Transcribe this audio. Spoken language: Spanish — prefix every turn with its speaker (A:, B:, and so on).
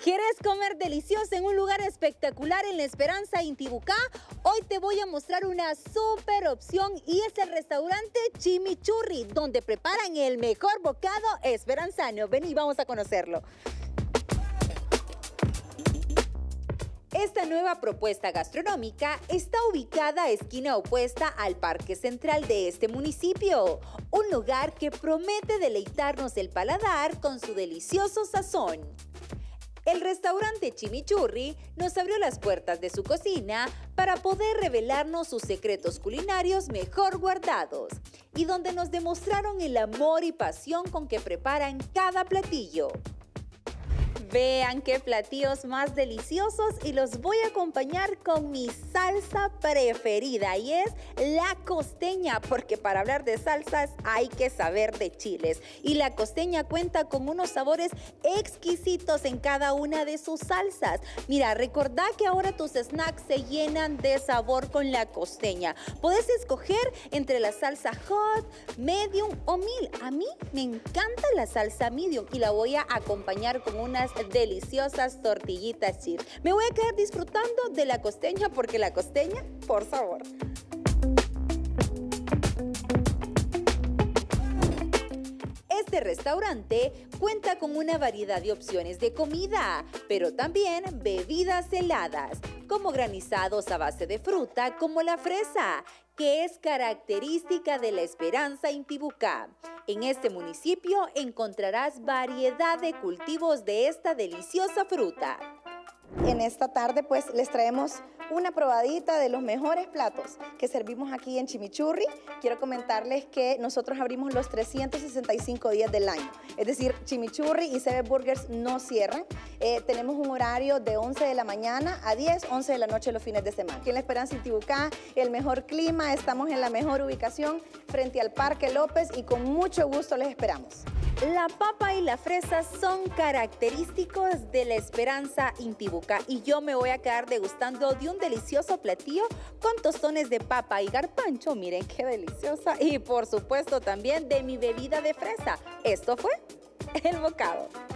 A: ¿Quieres comer delicioso en un lugar espectacular en La Esperanza, Intibucá? Hoy te voy a mostrar una súper opción y es el restaurante Chimichurri, donde preparan el mejor bocado esperanzano. Vení, vamos a conocerlo. Esta nueva propuesta gastronómica está ubicada a esquina opuesta al Parque Central de este municipio, un lugar que promete deleitarnos el paladar con su delicioso sazón. El restaurante Chimichurri nos abrió las puertas de su cocina para poder revelarnos sus secretos culinarios mejor guardados y donde nos demostraron el amor y pasión con que preparan cada platillo. Vean qué platillos más deliciosos y los voy a acompañar con mi salsa preferida y es la costeña, porque para hablar de salsas hay que saber de chiles. Y la costeña cuenta con unos sabores exquisitos en cada una de sus salsas. Mira, recordá que ahora tus snacks se llenan de sabor con la costeña. Podés escoger entre la salsa hot, medium o mild. A mí me encanta la salsa medium y la voy a acompañar con unas deliciosas tortillitas chips. Me voy a quedar disfrutando de la costeña porque la costeña por sabor. Este restaurante cuenta con una variedad de opciones de comida, pero también bebidas heladas, como granizados a base de fruta como la fresa, que es característica de La Esperanza, Intibucá. En este municipio encontrarás variedad de cultivos de esta deliciosa fruta.
B: En esta tarde pues les traemos una probadita de los mejores platos que servimos aquí en Chimichurri. Quiero comentarles que nosotros abrimos los 365 días del año. Es decir, Chimichurri y CB Burgers no cierran. Tenemos un horario de 11 de la mañana a 10, 11 de la noche los fines de semana. Aquí en La Esperanza, Intibucá, el mejor clima, estamos en la mejor ubicación frente al Parque López y con mucho gusto les esperamos.
A: La papa y la fresa son característicos de La Esperanza, Intibucá y yo me voy a quedar degustando de un delicioso platillo con tostones de papa y garbanzo. Miren qué deliciosa. Y por supuesto también de mi bebida de fresa. Esto fue el bocado.